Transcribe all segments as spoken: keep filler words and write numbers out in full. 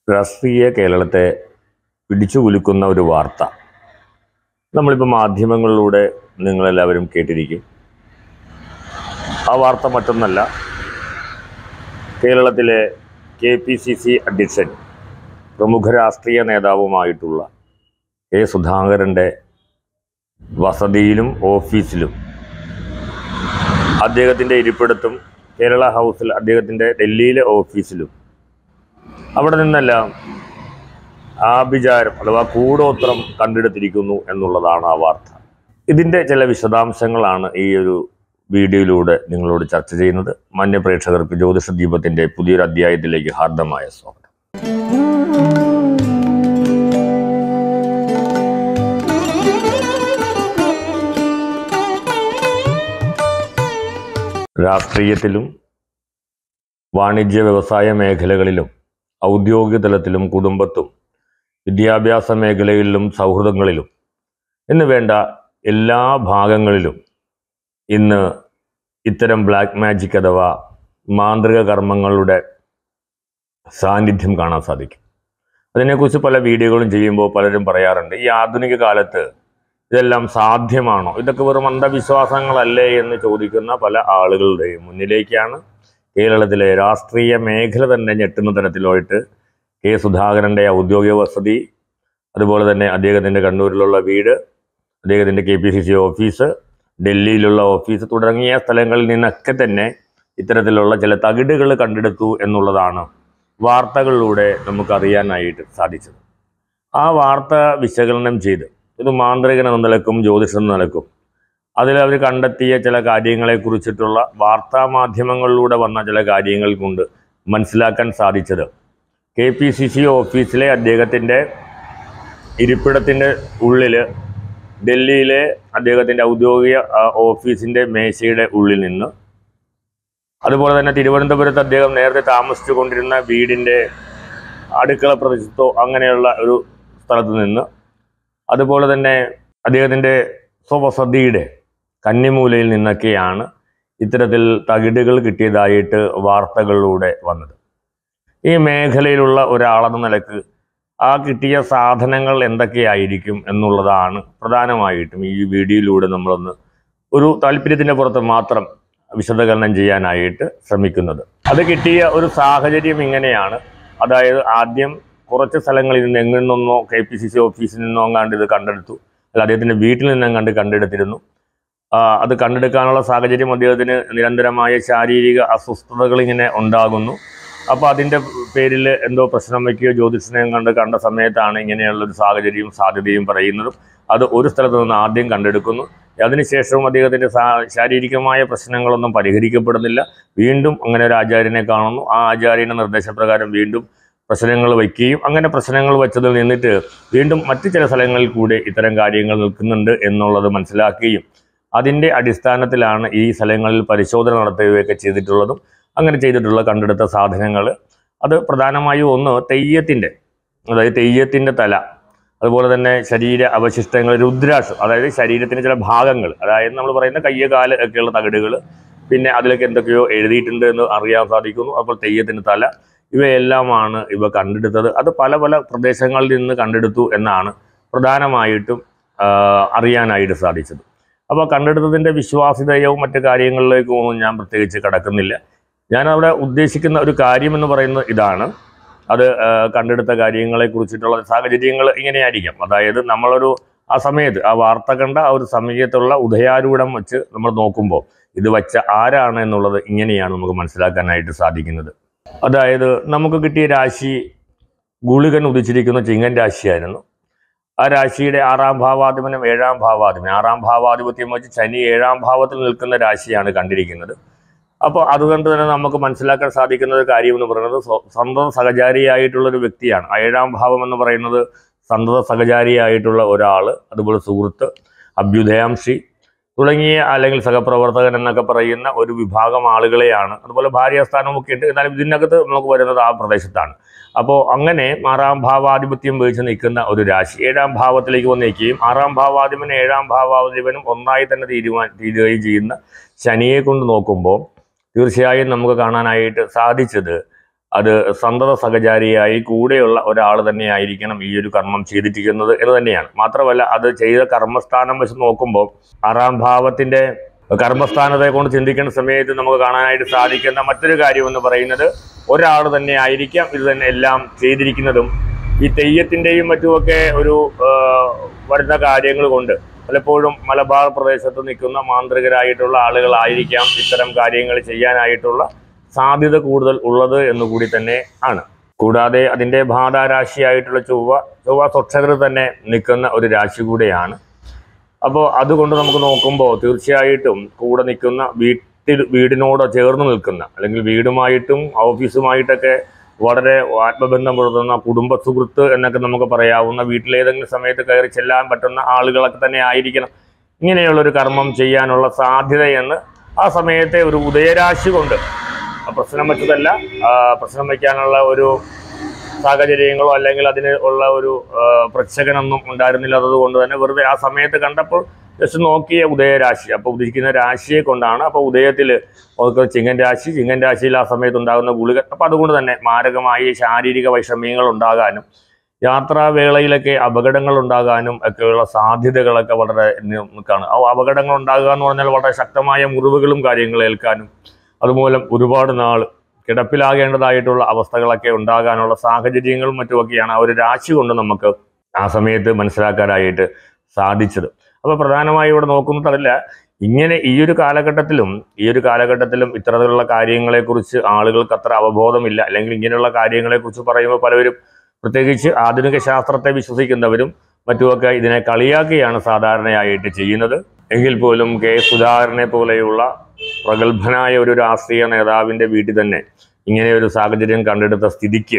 രാഷ്ട്രീയ കേരളത്തെ പിടിച്ചു കുലുക്കുന്ന ഒരു വാർത്ത നമ്മളിപ്പോൾ മാധ്യമങ്ങളിലൂടെ നിങ്ങളെല്ലാവരും കേട്ടിരിക്കും. ആ വാർത്ത മറ്റൊന്നല്ല, കേരളത്തിലെ കെ പി സി സി അധ്യക്ഷൻ പ്രമുഖ രാഷ്ട്രീയ നേതാവുമായിട്ടുള്ള കെ സുധാകരൻ്റെ വസതിയിലും ഓഫീസിലും അദ്ദേഹത്തിൻ്റെ ഇരിപ്പിടത്തും കേരള ഹൗസിൽ അദ്ദേഹത്തിൻ്റെ ഡൽഹിയിലെ ഓഫീസിലും അവിടെ നിന്നെല്ലാം ആഭിചാരം അഥവാ കൂടോത്രം കണ്ടെടുത്തിരിക്കുന്നു എന്നുള്ളതാണ് ആ വാർത്ത. ഇതിൻ്റെ ചില വിശദാംശങ്ങളാണ് ഈ ഒരു വീഡിയോയിലൂടെ നിങ്ങളോട് ചർച്ച ചെയ്യുന്നത്. മാന്യ പ്രേക്ഷകർക്ക് ജ്യോതിഷ ദീപത്തിൻ്റെ പുതിയൊരു അധ്യായത്തിലേക്ക് ഹാർദമായ സ്വാഗതം. രാഷ്ട്രീയത്തിലും വാണിജ്യ വ്യവസായ മേഖലകളിലും ഔദ്യോഗിക തലത്തിലും കുടുംബത്തും വിദ്യാഭ്യാസ മേഖലകളിലും സൗഹൃദങ്ങളിലും എന്ന് വേണ്ട എല്ലാ ഭാഗങ്ങളിലും ഇന്ന് ഇത്തരം ബ്ലാക്ക് മാജിക് അഥവാ മാന്ത്രിക കർമ്മങ്ങളുടെ സാന്നിധ്യം കാണാൻ സാധിക്കും. അതിനെക്കുറിച്ച് പല വീഡിയോകളും ചെയ്യുമ്പോൾ പലരും പറയാറുണ്ട്, ഈ ആധുനിക കാലത്ത് ഇതെല്ലാം സാധ്യമാണോ, ഇതൊക്കെ വെറും അന്ധവിശ്വാസങ്ങളല്ലേ എന്ന് ചോദിക്കുന്ന പല ആളുകളുടെയും മുന്നിലേക്കാണ് കേരളത്തിലെ രാഷ്ട്രീയ മേഖല തന്നെ ഞെട്ടുന്ന തരത്തിലായിട്ട് കെ സുധാകരൻ്റെ ഔദ്യോഗിക വസതി, അതുപോലെ തന്നെ അദ്ദേഹത്തിൻ്റെ കണ്ണൂരിലുള്ള വീട്, അദ്ദേഹത്തിൻ്റെ K P C C office, ഡൽഹിയിലുള്ള ഓഫീസ് തുടങ്ങിയ സ്ഥലങ്ങളിൽ നിന്നൊക്കെ തന്നെ ഇത്തരത്തിലുള്ള ചില തകിടുകൾ കണ്ടെടുത്തു എന്നുള്ളതാണ് വാർത്തകളിലൂടെ നമുക്കറിയാനായിട്ട് സാധിച്ചത്. ആ വാർത്ത വിശകലനം ചെയ്ത് ഇത് മാന്ത്രികൻ എന്ന നിലക്കും ജ്യോതിഷം എന്ന നിലക്കും അതിലവർ കണ്ടെത്തിയ ചില കാര്യങ്ങളെക്കുറിച്ചിട്ടുള്ള വാർത്താ മാധ്യമങ്ങളിലൂടെ വന്ന ചില കാര്യങ്ങൾ കൊണ്ട് മനസ്സിലാക്കാൻ സാധിച്ചത്, കെ പി സി സി ഓഫീസിലെ അദ്ദേഹത്തിൻ്റെ ഇരിപ്പിടത്തിൻ്റെ ഉള്ളിൽ, ഡൽഹിയിലെ അദ്ദേഹത്തിൻ്റെ ഔദ്യോഗിക ഓഫീസിൻ്റെ മേശയുടെ ഉള്ളിൽ നിന്ന്, അതുപോലെ തന്നെ തിരുവനന്തപുരത്ത് അദ്ദേഹം നേരത്തെ താമസിച്ചു കൊണ്ടിരുന്ന വീടിൻ്റെ അടുക്കള പ്രദേശത്തോ അങ്ങനെയുള്ള ഒരു സ്ഥലത്ത് നിന്ന്, അതുപോലെ തന്നെ അദ്ദേഹത്തിൻ്റെ സ്വവസതിയുടെ കന്നിമൂലയിൽ നിന്നൊക്കെയാണ് ഇത്തരത്തിൽ തകിടുകൾ കിട്ടിയതായിട്ട് വാർത്തകളിലൂടെ വന്നത്. ഈ മേഖലയിലുള്ള ഒരാളെന്ന നിലക്ക് ആ കിട്ടിയ സാധനങ്ങൾ എന്തൊക്കെയായിരിക്കും എന്നുള്ളതാണ് പ്രധാനമായിട്ടും ഈ വീഡിയോയിലൂടെ നമ്മളൊന്ന് ഒരു താല്പര്യത്തിൻ്റെ പുറത്ത് മാത്രം വിശദീകരണം ചെയ്യാനായിട്ട് ശ്രമിക്കുന്നത്. അത് കിട്ടിയ ഒരു സാഹചര്യം ഇങ്ങനെയാണ്. അതായത് ആദ്യം കുറച്ച് സ്ഥലങ്ങളിൽ നിന്ന് എങ്ങിൽ നിന്നോ കെ പി സി സി ഓഫീസിൽ നിന്നോ അങ്ങാണ്ട് ഇത് കണ്ടെടുത്തു, അല്ല അദ്ദേഹത്തിൻ്റെ വീട്ടിൽ നിന്നും കണ്ട് കണ്ടെടുത്തിരുന്നു. അത് കണ്ടെടുക്കാനുള്ള സാഹചര്യം അദ്ദേഹത്തിന് നിരന്തരമായ ശാരീരിക അസ്വസ്ഥതകൾ ഇങ്ങനെ ഉണ്ടാകുന്നു. അപ്പോൾ അതിൻ്റെ പേരിൽ എന്തോ പ്രശ്നം വയ്ക്കുകയോ ജ്യോതിഷനെയും കണ്ട് കണ്ട സമയത്താണ് ഇങ്ങനെയുള്ളൊരു സാഹചര്യവും സാധ്യതയും പറയുന്നതും. അത് ഒരു സ്ഥലത്ത് നിന്ന് ആദ്യം കണ്ടെടുക്കുന്നു. അതിനുശേഷവും അദ്ദേഹത്തിൻ്റെ ശാരീരികമായ പ്രശ്നങ്ങളൊന്നും പരിഹരിക്കപ്പെടുന്നില്ല. വീണ്ടും അങ്ങനെ ഒരു ആചാര്യനെ കാണുന്നു. ആ ആചാര്യൻ്റെ നിർദ്ദേശപ്രകാരം വീണ്ടും പ്രശ്നങ്ങൾ വയ്ക്കുകയും അങ്ങനെ പ്രശ്നങ്ങൾ വെച്ചതിൽ നിന്നിട്ട് വീണ്ടും മറ്റു ചില സ്ഥലങ്ങളിൽ കൂടി ഇത്തരം കാര്യങ്ങൾ നിൽക്കുന്നുണ്ട് എന്നുള്ളത് മനസ്സിലാക്കുകയും അതിൻ്റെ അടിസ്ഥാനത്തിലാണ് ഈ സ്ഥലങ്ങളിൽ പരിശോധന നടത്തുകയൊക്കെ ചെയ്തിട്ടുള്ളതും. അങ്ങനെ ചെയ്തിട്ടുള്ള കണ്ടെടുത്ത സാധനങ്ങൾ അത് പ്രധാനമായും ഒന്ന് തെയ്യത്തിൻ്റെ, അതായത് തെയ്യത്തിൻ്റെ തല, അതുപോലെ തന്നെ ശരീര അവശിഷ്ടങ്ങൾ, രുദ്രാക്ഷം, അതായത് ശരീരത്തിൻ്റെ ചില ഭാഗങ്ങൾ, അതായത് നമ്മൾ പറയുന്ന കയ്യ കാല് ഒക്കെയുള്ള തകിടുകൾ, പിന്നെ അതിലൊക്കെ എന്തൊക്കെയോ എഴുതിയിട്ടുണ്ട് എന്ന് അറിയാൻ സാധിക്കുന്നു. അപ്പോൾ തെയ്യത്തിൻ്റെ തല, ഇവയെല്ലാമാണ് ഇവ കണ്ടെടുത്തത്. അത് പല പല പ്രദേശങ്ങളിൽ നിന്ന് കണ്ടെടുത്തു എന്നാണ് പ്രധാനമായിട്ടും അറിയാനായിട്ട് സാധിച്ചത്. അപ്പോൾ കണ്ടെടുത്തതിൻ്റെ വിശ്വാസ്യതയും മറ്റു കാര്യങ്ങളിലേക്കും ഒന്നും ഞാൻ പ്രത്യേകിച്ച് കടക്കുന്നില്ല. ഞാൻ അവിടെ ഉദ്ദേശിക്കുന്ന ഒരു കാര്യമെന്ന് പറയുന്നത് ഇതാണ്. അത് കണ്ടെടുത്ത കാര്യങ്ങളെക്കുറിച്ചിട്ടുള്ള സാഹചര്യങ്ങൾ ഇങ്ങനെയായിരിക്കാം. അതായത് നമ്മളൊരു ആ സമയത്ത് ആ വാർത്ത കണ്ട ആ ഒരു സമയത്തുള്ള ഉദയാരൂഢം വെച്ച് നമ്മൾ നോക്കുമ്പോൾ ഇത് വച്ച ആരാണ് എന്നുള്ളത് ഇങ്ങനെയാണ് നമുക്ക് മനസ്സിലാക്കാനായിട്ട് സാധിക്കുന്നത്. അതായത് നമുക്ക് കിട്ടിയ രാശി ഗുളികൻ ഉദിച്ചിരിക്കുന്ന ചിങ്ങൻ രാശിയായിരുന്നു. ആ രാശിയുടെ ആറാം ഭാവാധിപനും ഏഴാം ഭാവാധിപനും, ആറാം ഭാവാധിപത്യം വെച്ച് ശനി ഏഴാം ഭാവത്തിൽ നിൽക്കുന്ന രാശിയാണ് കണ്ടിരിക്കുന്നത്. അപ്പോൾ അതുകൊണ്ട് തന്നെ നമുക്ക് മനസ്സിലാക്കാൻ സാധിക്കുന്ന ഒരു കാര്യം എന്ന് പറയുന്നത് സന്തത സഹചാരിയായിട്ടുള്ളൊരു വ്യക്തിയാണ്. ഏഴാം ഭാവം എന്ന് പറയുന്നത് സന്തത സഹചാരിയായിട്ടുള്ള ഒരാൾ, അതുപോലെ സുഹൃത്ത്, അഭ്യുദയാംശി തുടങ്ങിയ അല്ലെങ്കിൽ സഹപ്രവർത്തകൻ എന്നൊക്കെ പറയുന്ന ഒരു വിഭാഗം ആളുകളെയാണ്. അതുപോലെ ഭാര്യാസ്ഥാനമൊക്കെ ഉണ്ട്. എന്നാലും ഇതിനകത്ത് നമുക്ക് വരുന്നത് ആ പ്രദേശത്താണ്. അപ്പോൾ അങ്ങനെ ആറാം ഭാവാധിപത്യം വഹിച്ച് നിൽക്കുന്ന ഒരു രാശി ഏഴാം ഭാവത്തിലേക്ക് വന്നിരിക്കുകയും ആറാം ഭാവാധിപനും ഏഴാം ഭാവാധിപനും ഒന്നായി തന്നെ തീരുമാന തീരുകയും ചെയ്യുന്ന ശനിയെ കൊണ്ട് നോക്കുമ്പോൾ തീർച്ചയായും നമുക്ക് കാണാനായിട്ട് സാധിച്ചത് അത് സന്തത സഹചാരിയായി കൂടെയുള്ള ഒരാൾ തന്നെ ആയിരിക്കണം ഈ ഒരു കർമ്മം ചെയ്തിരിക്കുന്നത് എന്ന് തന്നെയാണ്. മാത്രമല്ല അത് ചെയ്ത കർമ്മസ്ഥാനം വെച്ച് നോക്കുമ്പോൾ ആറാം ഭാവത്തിന്റെ കർമ്മസ്ഥാനത്തെ കൊണ്ട് ചിന്തിക്കുന്ന സമയത്ത് നമുക്ക് കാണാനായിട്ട് സാധിക്കുന്ന മറ്റൊരു കാര്യം എന്ന് പറയുന്നത് ഒരാൾ തന്നെ ആയിരിക്കാം ഇത് തന്നെ എല്ലാം ചെയ്തിരിക്കുന്നതും. ഈ തെയ്യത്തിൻ്റെയും മറ്റുമൊക്കെ ഒരു വരുന്ന കാര്യങ്ങൾ കൊണ്ട് പലപ്പോഴും മലബാർ പ്രദേശത്ത് നിൽക്കുന്ന മാന്ത്രികരായിട്ടുള്ള ആളുകളായിരിക്കാം ഇത്തരം കാര്യങ്ങൾ ചെയ്യാനായിട്ടുള്ള സാധ്യത കൂടുതൽ ഉള്ളത് എന്നുകൂടി തന്നെ ആണ്. കൂടാതെ അതിൻ്റെ ബാധാരാശിയായിട്ടുള്ള ചൊവ്വ ചൊവ്വ സ്വക്ഷകർ തന്നെ നിൽക്കുന്ന ഒരു രാശി കൂടെയാണ്. അപ്പോൾ അതുകൊണ്ട് നമുക്ക് നോക്കുമ്പോൾ തീർച്ചയായിട്ടും കൂടെ നിൽക്കുന്ന വീട്ടിൽ വീടിനോട് ചേർന്ന് നിൽക്കുന്ന അല്ലെങ്കിൽ വീടുമായിട്ടും ഓഫീസുമായിട്ടൊക്കെ വളരെ ആത്മബന്ധം പുലർത്തുന്ന കുടുംബ സുഹൃത്ത് എന്നൊക്കെ നമുക്ക് പറയാവുന്ന വീട്ടിലേതെങ്കിലും സമയത്ത് കയറി ചെല്ലാൻ പറ്റുന്ന ആളുകളൊക്കെ തന്നെ ആയിരിക്കണം ഇങ്ങനെയുള്ളൊരു കർമ്മം ചെയ്യാനുള്ള സാധ്യതയെന്ന് ആ സമയത്തെ ഒരു ഉദയരാശി കൊണ്ട് പ്രശ്നം വെച്ചതല്ല, പ്രശ്നം വയ്ക്കാനുള്ള ഒരു സാഹചര്യങ്ങളോ അല്ലെങ്കിൽ അതിന് ഉള്ള ഒരു പ്രച്ഛകനൊന്നും ഉണ്ടായിരുന്നില്ലാത്തത് കൊണ്ട് തന്നെ വെറുതെ ആ സമയത്ത് കണ്ടപ്പോൾ ജസ്റ്റ് നോക്കിയ ഉദയരാശി അപ്പോൾ ഉദിക്കുന്ന രാശിയെ കൊണ്ടാണ്. അപ്പോൾ ഉദയത്തിൽ ചിങ്ങൻ രാശി ചിങ്ങൻ രാശിയിൽ ആ സമയത്ത് ഉണ്ടാകുന്ന ഗുളിക അപ്പോൾ അതുകൊണ്ട് തന്നെ മാരകമായ ശാരീരിക വൈഷമ്യങ്ങൾ ഉണ്ടാകാനും യാത്രാവേളയിലൊക്കെ അപകടങ്ങൾ ഉണ്ടാകാനും ഒക്കെയുള്ള സാധ്യതകളൊക്കെ വളരെ കാണും. ആ അപകടങ്ങൾ ഉണ്ടാകുക എന്ന് പറഞ്ഞാൽ വളരെ ശക്തമായ മുറിവുകളും കാര്യങ്ങളും ഏൽക്കാനും അതുമൂലം ഒരുപാട് നാൾ കിടപ്പിലാകേണ്ടതായിട്ടുള്ള അവസ്ഥകളൊക്കെ ഉണ്ടാകാനുള്ള സാഹചര്യങ്ങളും മറ്റുമൊക്കെയാണ് ആ ഒരു രാശി കൊണ്ട് നമുക്ക് ആ സമയത്ത് മനസ്സിലാക്കാനായിട്ട് സാധിച്ചത്. അപ്പോൾ പ്രധാനമായും ഇവിടെ നോക്കുന്നതല്ല ഇങ്ങനെ ഈ ഒരു കാലഘട്ടത്തിലും ഈ ഒരു കാലഘട്ടത്തിലും ഇത്തരത്തിലുള്ള കാര്യങ്ങളെക്കുറിച്ച് ആളുകൾക്ക് അത്ര അവബോധമില്ല. അല്ലെങ്കിൽ ഇങ്ങനെയുള്ള കാര്യങ്ങളെക്കുറിച്ച് പറയുമ്പോൾ പലവരും പ്രത്യേകിച്ച് ആധുനിക ശാസ്ത്രത്തെ വിശ്വസിക്കുന്നവരും മറ്റുമൊക്കെ ഇതിനെ കളിയാക്കിയാണ് സാധാരണയായിട്ട് ചെയ്യുന്നത്. എങ്കിൽ പോലും കെ സുധാകരനെ പോലെയുള്ള പ്രഗത്ഭനായ ഒരു രാഷ്ട്രീയ നേതാവിൻ്റെ വീട്ടിൽ തന്നെ ഇങ്ങനെ ഒരു സാഹചര്യം കണ്ടെടുത്ത സ്ഥിതിക്ക്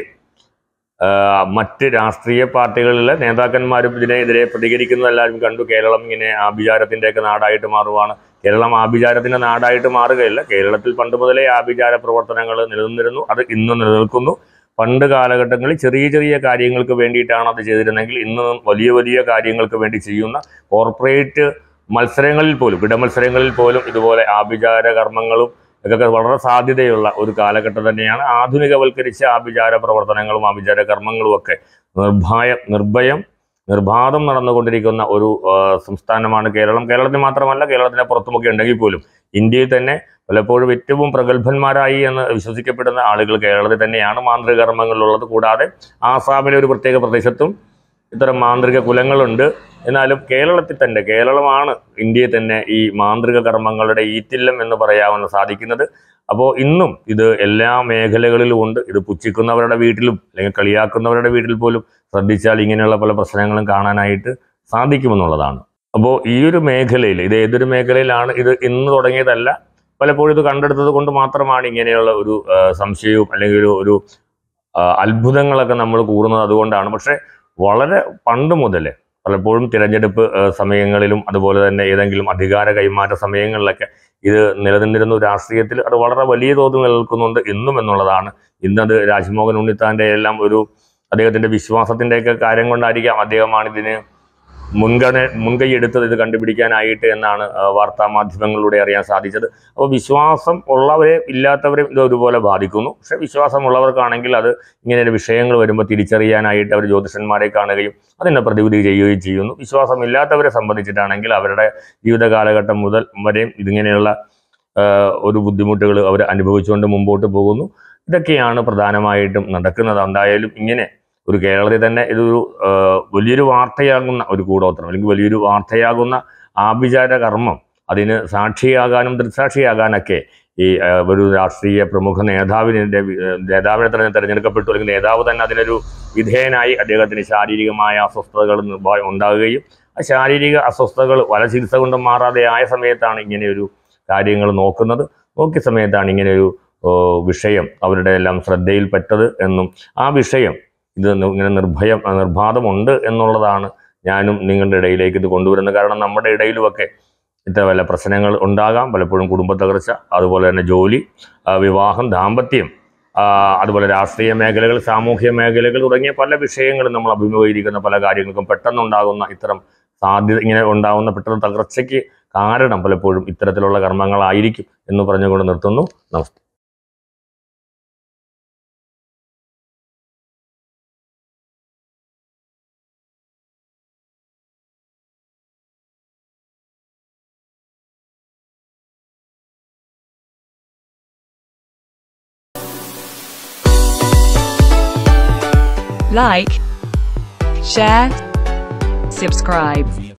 മറ്റ് രാഷ്ട്രീയ പാർട്ടികളിലെ നേതാക്കന്മാരും ഇതിനെതിരെ പ്രതികരിക്കുന്നതെല്ലാവരും കണ്ടു. കേരളം ഇങ്ങനെ ആഭിചാരത്തിൻ്റെയൊക്കെ നാടായിട്ട് മാറുവാണ്. കേരളം ആഭിചാരത്തിൻ്റെ നാടായിട്ട് മാറുകയില്ല. കേരളത്തിൽ പണ്ട് മുതലേ ആഭിചാര പ്രവർത്തനങ്ങൾ നിലനിന്നിരുന്നു. അത് ഇന്ന് നിലനിൽക്കുന്നു. പണ്ട് കാലഘട്ടങ്ങളിൽ ചെറിയ ചെറിയ കാര്യങ്ങൾക്ക് വേണ്ടിയിട്ടാണ് അത് ചെയ്തിരുന്നെങ്കിൽ ഇന്ന് വലിയ വലിയ കാര്യങ്ങൾക്ക് വേണ്ടി ചെയ്യുന്ന കോർപ്പറേറ്റ് മത്സരങ്ങളിൽ പോലും ഇടമത്സരങ്ങളിൽ പോലും ഇതുപോലെ ആഭിചാര കർമ്മങ്ങളും ഒക്കെ വളരെ സാധ്യതയുള്ള ഒരു കാലഘട്ടം തന്നെയാണ്. ആധുനികവൽക്കരിച്ച ആഭിചാര പ്രവർത്തനങ്ങളും ആഭിചാര കർമ്മങ്ങളും ഒക്കെ നിർഭയം നിർഭയം നിർബാധം നടന്നുകൊണ്ടിരിക്കുന്ന ഒരു സംസ്ഥാനമാണ് കേരളം. കേരളത്തിൽ മാത്രമല്ല കേരളത്തിന് പുറത്തുമൊക്കെ ഉണ്ടെങ്കിൽ പോലും ഇന്ത്യയിൽ തന്നെ പലപ്പോഴും ഏറ്റവും പ്രഗത്ഭന്മാരായി എന്ന് വിശ്വസിക്കപ്പെടുന്ന ആളുകൾ കേരളത്തിൽ തന്നെയാണ് മാന്ത്രിക കർമ്മങ്ങളിലുള്ളത്. കൂടാതെ ആസാമിലെ ഒരു പ്രത്യേക പ്രദേശത്തും ഇത്തരം മാന്ത്രിക കുലങ്ങളുണ്ട്. എന്നാലും കേരളത്തിൽ തന്നെ കേരളമാണ് ഇന്ത്യയിൽ തന്നെ ഈ മാന്ത്രിക കർമ്മങ്ങളുടെ ഈറ്റില്ലം എന്ന് പറയാവുന്ന സാധിക്കുന്നത്. അപ്പോൾ ഇന്നും ഇത് എല്ലാ മേഖലകളിലും ഉണ്ട്. ഇത് പുച്ഛിക്കുന്നവരുടെ വീട്ടിലും അല്ലെങ്കിൽ കളിയാക്കുന്നവരുടെ വീട്ടിൽ പോലും ശ്രദ്ധിച്ചാൽ ഇങ്ങനെയുള്ള പല പ്രശ്നങ്ങളും കാണാനായിട്ട് സാധിക്കുമെന്നുള്ളതാണ്. അപ്പോൾ ഈ ഒരു മേഖലയിൽ ഇത് ഏതൊരു മേഖലയിലാണ് ഇത് ഇന്ന് തുടങ്ങിയതല്ല, പലപ്പോഴും ഇത് കണ്ടെടുത്തത് കൊണ്ട് മാത്രമാണ് ഇങ്ങനെയുള്ള ഒരു സംശയവും അല്ലെങ്കിൽ ഒരു ഒരു അത്ഭുതങ്ങളൊക്കെ നമ്മൾ കൂടുന്നത് അതുകൊണ്ടാണ്. പക്ഷെ വളരെ പണ്ട് മുതലേ പലപ്പോഴും തിരഞ്ഞെടുപ്പ് സമയങ്ങളിലും അതുപോലെ തന്നെ ഏതെങ്കിലും അധികാര കൈമാറ്റ സമയങ്ങളിലൊക്കെ ഇത് നിലനിന്നിരുന്നു. രാഷ്ട്രീയത്തിൽ അത് വളരെ വലിയ തോതിൽ നിലനിൽക്കുന്നുണ്ട് ഇന്നും എന്നുള്ളതാണ്. ഇന്നത് രാജ്മോഹൻ ഉണ്ണിത്താൻ്റെ എല്ലാം ഒരു അദ്ദേഹത്തിൻ്റെ വിശ്വാസത്തിൻ്റെയൊക്കെ കാര്യം കൊണ്ടായിരിക്കാം അദ്ദേഹമാണ് ഇതിന് മുൻഗണന മുൻകൈ എടുത്തത് ഇത് കണ്ടുപിടിക്കാനായിട്ട് എന്നാണ് വാർത്താ മാധ്യമങ്ങളിലൂടെ അറിയാൻ സാധിച്ചത്. അപ്പോൾ വിശ്വാസം ഉള്ളവരെ ഇല്ലാത്തവരെയും ഇത് ഒരുപോലെ ബാധിക്കുന്നു. പക്ഷേ വിശ്വാസമുള്ളവർക്കാണെങ്കിൽ അത് ഇങ്ങനെ വിഷയങ്ങൾ വരുമ്പോൾ തിരിച്ചറിയാനായിട്ട് അവർ ജ്യോതിഷന്മാരെ കാണുകയും അതിനെ പ്രതിവിധി ചെയ്യുകയും ചെയ്യുന്നു. വിശ്വാസമില്ലാത്തവരെ സംബന്ധിച്ചിട്ടാണെങ്കിൽ അവരുടെ ജീവിത കാലഘട്ടം മുതൽ വരെയും ഇതിങ്ങനെയുള്ള ഒരു ബുദ്ധിമുട്ടുകൾ അവർ അനുഭവിച്ചുകൊണ്ട് മുമ്പോട്ട് പോകുന്നു. ഇതൊക്കെയാണ് പ്രധാനമായിട്ടും നടക്കുന്നത്. എന്തായാലും ഇങ്ങനെ ഒരു കേരളത്തിൽ തന്നെ ഇതൊരു വലിയൊരു വാർത്തയാകുന്ന ഒരു കൂടോത്രം അല്ലെങ്കിൽ വലിയൊരു വാർത്തയാകുന്ന ആഭിചാര കർമ്മം അതിന് സാക്ഷിയാകാനും ദൃക്സാക്ഷിയാകാനൊക്കെ ഈ ഒരു രാഷ്ട്രീയ പ്രമുഖ നേതാവിനെ നേതാവിനെ തന്നെ തിരഞ്ഞെടുക്കപ്പെട്ടു അല്ലെങ്കിൽ നേതാവ് തന്നെ അതിനൊരു വിധേയനായി അദ്ദേഹത്തിന് ശാരീരികമായ അസ്വസ്ഥതകൾ ഉണ്ടാകുകയും ആ ശാരീരിക അസ്വസ്ഥതകൾ പല ചികിത്സ കൊണ്ട് മാറാതെ ആയ സമയത്താണ് ഇങ്ങനെയൊരു കാര്യങ്ങൾ നോക്കുന്നത്. നോക്കിയ സമയത്താണ് ഇങ്ങനെയൊരു വിഷയം അവരുടെ എല്ലാം ശ്രദ്ധയിൽപ്പെട്ടത് എന്നും ആ വിഷയം ഇത് ഇങ്ങനെ നിർഭയം നിർബാധമുണ്ട് എന്നുള്ളതാണ് ഞാനും നിങ്ങളുടെ ഇടയിലേക്ക് ഇത് കൊണ്ടുവരുന്നത്. കാരണം നമ്മുടെ ഇടയിലുമൊക്കെ ഇത്ര വല്ല പ്രശ്നങ്ങൾ ഉണ്ടാകാം, പലപ്പോഴും കുടുംബ തകർച്ച, അതുപോലെ തന്നെ ജോലി, വിവാഹം, ദാമ്പത്യം, അതുപോലെ രാഷ്ട്രീയ മേഖലകൾ, സാമൂഹ്യ മേഖലകൾ തുടങ്ങിയ പല വിഷയങ്ങളും നമ്മൾ അഭിമുഖീകരിക്കുന്ന പല കാര്യങ്ങൾക്കും പെട്ടെന്നുണ്ടാകുന്ന ഇത്തരം സാധ്യത ഇങ്ങനെ ഉണ്ടാകുന്ന പെട്ടെന്ന് തകർച്ചയ്ക്ക് കാരണം പലപ്പോഴും ഇത്തരത്തിലുള്ള കർമ്മങ്ങളായിരിക്കും എന്ന് പറഞ്ഞുകൊണ്ട് നിർത്തുന്നു. നമസ്തേ. like, share, subscribe.